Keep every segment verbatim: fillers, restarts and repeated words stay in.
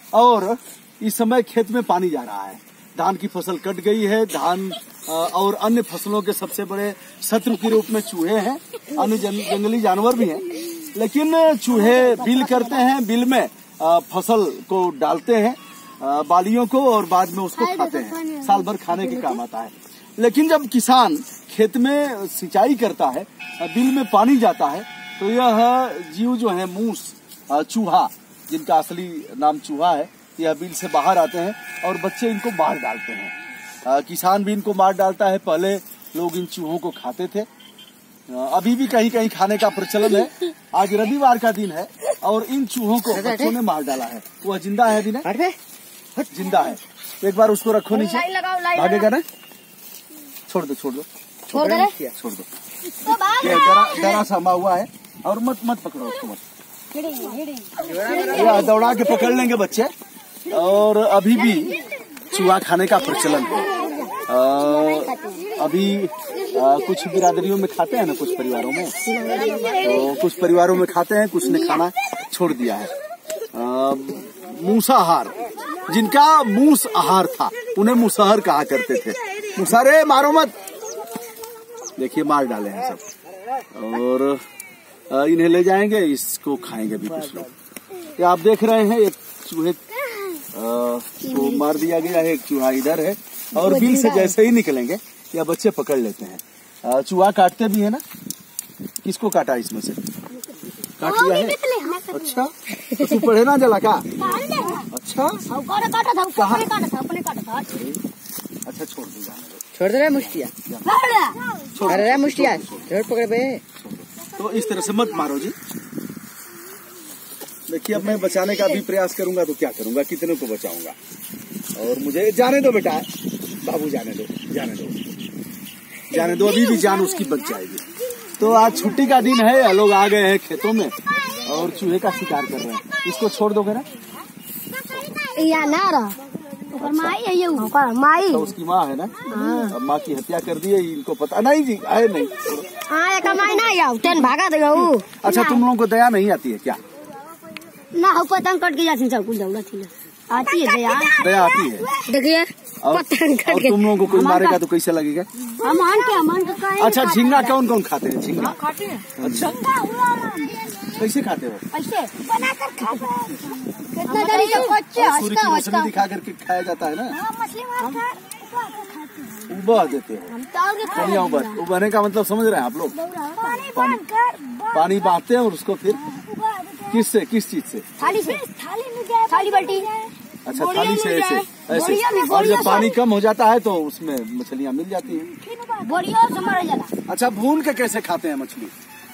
और इस समय खेत में पानी जा रहा है। धान की फसल कट गई है। धान और अन्य फसलों के सबसे बड़े शत्रु के रूप में चूहे हैं, अन्य जंगली जानवर भी हैं, लेकिन चूहे बिल करते हैं। बिल में फसल को डालते हैं, बालियों को, और बाद में उसको खाते हैं। साल भर खाने के काम आता है। लेकिन जब किसान खेत में सिंचाई करता है, बिल में पानी जाता है, तो यह जीव जो है मूस, चूहा, जिनका असली नाम चूहा है, यह बिल से बाहर आते हैं और बच्चे इनको मार डालते हैं। आ, किसान भी इनको मार डालता है। पहले लोग इन चूहों को खाते थे, आ, अभी भी कहीं कहीं खाने का प्रचलन है। आज रविवार का दिन है और इन चूहों को बच्चों ने मार डाला है। वह जिंदा है अभी ना, जिंदा है। एक बार उसको रखो नीचे, भागेगा ना, छोड़ दो छोड़ दो छोड़ दो छोड़ दो जरा जरा समा हुआ है, और मत मत पकड़ो उसको, मत दौड़ा के पकड़ लेंगे बच्चे। और अभी भी चूहा खाने का प्रचलन है। आ, अभी आ, कुछ बिरादरियों में खाते हैं ना, कुछ परिवारों में, तो कुछ परिवारों में खाते हैं, कुछ ने खाना छोड़ दिया है। मूसाहार, जिनका मूस आहार था, उन्हें मूसाहार कहा करते थे। मूसारे मारो मत, देखिए मार डाले हैं सब। और इन्हें ले जाएंगे, इसको खाएंगे भी कुछ लोग। ये आप देख रहे हैं, एक चूहे को मार दिया गया है। एक चूहा इधर है, और बिल से जैसे ही निकलेंगे या बच्चे पकड़ लेते हैं। चूहा काटते भी है ना। किसको काटा इसमें से? काट लिया है। अच्छा, तो तू पढ़े ना जला का? अच्छा, अच्छा छोड़ दूंगा, छोड़ दे रहा मुष्टिया, छोड़ रहा मुष्टिया, छोड़ पकड़ पे। तो इस तरह से मत मारो जी। देखिए, अब मैं बचाने का भी प्रयास करूंगा तो क्या करूंगा, कितने को बचाऊंगा। और मुझे जाने दो बेटा, बाबू जाने दो, जाने दो, जाने दो, अभी भी जान उसकी बच जाएगी। तो आज छुट्टी का दिन है, लोग आ गए हैं खेतों में और चूहे का शिकार कर रहे हैं। इसको छोड़ दोगे ना? या ना रहा, माई है ये, माई तो उसकी माँ है ना। अब माँ की हत्या कर दी है, इनको पता नहीं जी, आए नहीं। हाँ, कमाई ना या तेन भागा देगा वो। अच्छा, तुम लोगों को दया नहीं आती है क्या? ना हो, पतंग कट के जाती सब कुछ दौड़ा थी, आती है दया, दया आती है। देखिए, पतंग कट के तुम लोगों को कोई मारेगा तो कैसे लगेगा? अमान के अमान का। अच्छा, झींगा कौन कौन खाते हैं? झींगा खाते हैं। अच्छा, कैसे खाते हो? ऐसे बना कर खाते हैं। कितना जल्दी से बच्चे हंसता हंसता दिखा करके खाया जाता है ना। मछली मार कर उबा देते हैं। बढ़िया उबर, उबरने का मतलब समझ रहे हैं आप लोग? पानी पानी बांधते हैं और उसको फिर किस से, किस चीज से? थाली से, थाली बाल्टी। अच्छा, थाली से ऐसे ऐसे। और जब पानी कम हो जाता है तो उसमें मछलियाँ मिल जाती हैं। बढ़िया से मारा जाला। अच्छा, भून के कैसे खाते हैं मछली?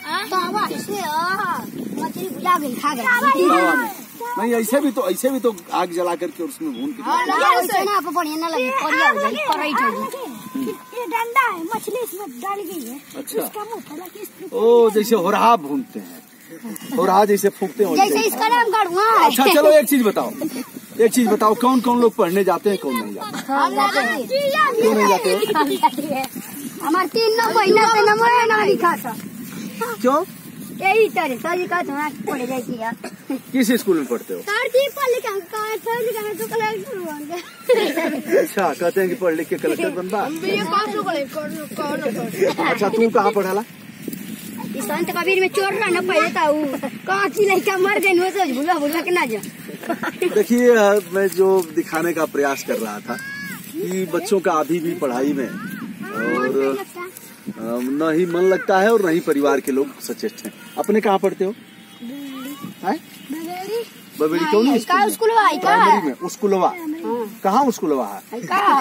मछली भुजा गई, खा गई। नहीं, ऐसे भी तो, ऐसे भी तो आग जला करके और उसमें भून के। ना बढ़िया ना लगे, बढ़िया हो जाएगी, पराइट हो जाएगी। ये डंडा है, मछली इसमें डाल गई है। अच्छा, ओ जैसे होरहा भूनते हैं, होरहा जैसे फूकते हैं जैसे इसका नाम करूँगा। अच्छा, चलो एक चीज बताओ, एक चीज बताओ, कौन कौन लोग पढ़ने जाते हैं, कौन नहीं जाते? क्यों नहीं जाते? हमारे तीन नौ महीना से नंबर ना लिखा था। क्यों? यही तरह सही का थोड़ा पढ़े जाती यार। किस स्कूल में पढ़ते हो? अच्छा, कहते हैं कि पढ़ लिख के कलेक्टर बनता। अच्छा, तू कहाँ पढ़ाला? संत कबीर में चोर ना पहले था, कहाँ की लड़का मर गई, भूला भूला के ना जा। देखिए, मैं जो दिखाने का प्रयास कर रहा था कि बच्चों का अभी भी पढ़ाई में और न ही मन लगता है और न ही परिवार के लोग सचेत हैं। अपने कहाँ पढ़ते हो? बबेड़ी क्यों नहीं? प्राइमरी में स्कूलवा। कहाँ स्कूलवा है?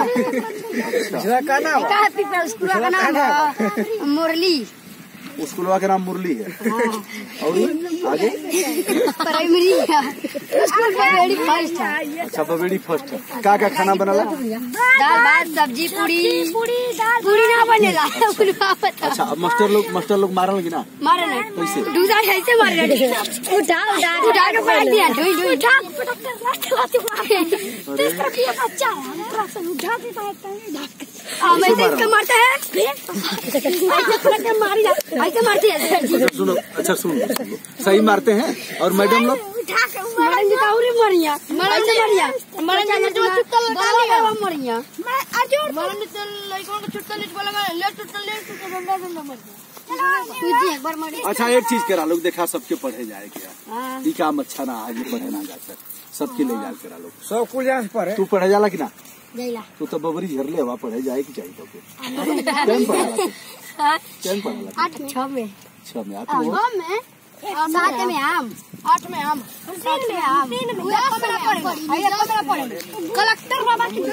मुरली। स्कूलवा का नाम मुरली है। और आगे प्राइमरी बबेड़ी फर्स्ट है। अच्छा, बबेड़ी फर्स्ट है। क्या क्या खाना बनाला? दाल भात सब्जी पूरी पूरी दाल पूरी ना बनेला। अच्छा, अब मास्टर लोग मास्टर लोग मारन लगी ना? मारे ना कैसे? दूसरा कैसे मार रहे? उठा उठा उठा के पटक दिया, ढुई ढुई उठा पटक कर लाते लाते मारे। तीस रुपया बच्चा है, सब उठा के पटक हम ऐसे इसको मारता है, ऐसे पटक के मारी जाती, ऐसे मारती है। सुनो, अच्छा सुनो, सही मारते हैं। और मैडम लोग उठा के ताउरी मरिया मरन मरिया मरन जो चुटल डाल मरिया मैं अजोर मरन तो लइकों को चुटल लिट बोला मैं ले चुटल ले चुटल डंडा डंडा मर गया एक बार मरी। अच्छा एक चीज करा लोग देखा सबके पढ़े जाए क्या ये काम अच्छा ना आगे पढ़े ना जाकर सबके ले जाल करा लोग सब कुछ यहाँ पढ़े। तू पढ़े जाला कि ना गईला तू तो बबरी झर ले हवा पढ़े जाए कि चाहिए तो चैन पढ़ा चैन पढ़ा आठ छह में छह में आठ में सात में आम आठ में आम तीन में आम तीन में पंद्रह पड़े कलेक्टर बाबा की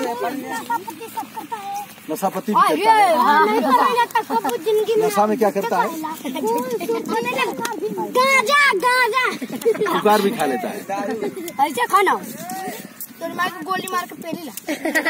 नशापति भी करता है जिंदगी नशा में क्या करता है गांजा गांजा बुखार भी खा लेता है ऐसे खाना तो मार को गोली मार के पहले ला